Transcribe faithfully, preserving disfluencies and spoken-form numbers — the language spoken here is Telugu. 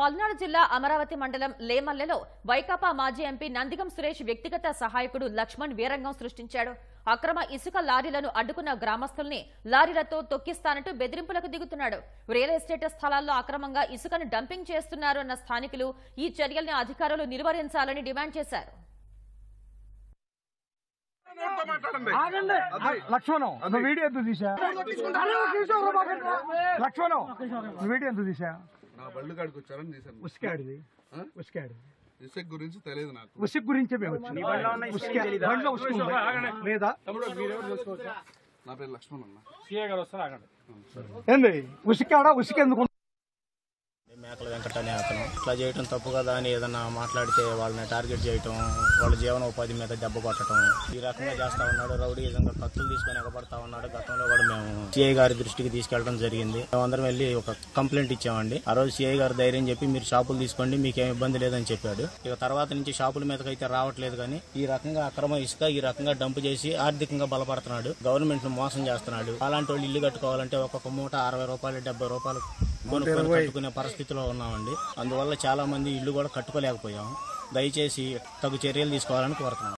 పల్నాడు జిల్లా అమరావతి మండలం లేమల్లెలో వైకాపా మాజీ ఎంపీ నందిగం సురేష్ వ్యక్తిగత సహాయకుడు లక్ష్మణ్ వీరంగం సృష్టించాడు. అక్రమ ఇసుక లారీలను అడ్డుకున్న గ్రామస్తుల్ని లారీలతో తొక్కిస్తానంటూ బెదిరింపులకు దిగుతున్నాడు. రియల్ ఎస్టేట్ స్థలాల్లో అక్రమంగా ఇసుకను డంపింగ్ చేస్తున్నారు అన్న స్థానికులు ఈ చర్యల్ని అధికారులు నిర్వహించాలని డిమాండ్ చేశారు. లక్ష్మణ్ వీడియో ఎందుకు తీసా లక్ష్మణ్ వీడియో ఎందుకు తీసా నా బళ్ళు కాడికి వచ్చారని తీసాను. ఉసికాడిది ఉసికాడి ఇసుక గురించి తెలియదు నాకు. ఉసిక్ గురించే మేము లేదా నా పేరు లక్ష్మణ్ అన్న. ఏంది ఉసికాడా ఉసిక్ ఎందుకు మేకల వెంకట అనే అతను ఇట్లా చేయటం తప్పు కదా అని ఏదన్నా మాట్లాడితే వాళ్ళని టార్గెట్ చేయటం, వాళ్ళ జీవనోపాధి మీద దెబ్బ కొట్టడం, ఈ రకంగా చేస్తా ఉన్నాడు. రౌడీ విధంగా కత్తులు తీసుకొని ఎగబడతా ఉన్నాడు. గతంలో కూడా మేము సిఐ గారి దృష్టికి తీసుకెళ్లడం జరిగింది. మేమందరం వెళ్ళి ఒక కంప్లైంట్ ఇచ్చామండి. ఆ రోజు సిఐ గారు ధైర్యం చెప్పి మీరు షాపులు తీసుకోండి, మీకేం ఇబ్బంది లేదని చెప్పాడు. ఇక తర్వాత నుంచి షాపుల మీదకైతే రావట్లేదు. కానీ ఈ రకంగా అక్రమ ఇసుక ఈ రకంగా డంప్ చేసి ఆర్థికంగా బలపడుతున్నాడు, గవర్నమెంట్ ను మోసం చేస్తున్నాడు. అలాంటి వాళ్ళు ఇల్లు కట్టుకోవాలంటే ఒక్కొక్క మూట అరవై రూపాయలు డెబ్బై రూపాయలు కొనుక్కొని కట్టుకునే పరిస్థితిలో ఉన్నామండి. అందువల్ల చాలా మంది ఇల్లు కూడా కట్టుకోలేకపోయాము. దయచేసి తగు చర్యలు తీసుకోవాలని కోరుతున్నాం.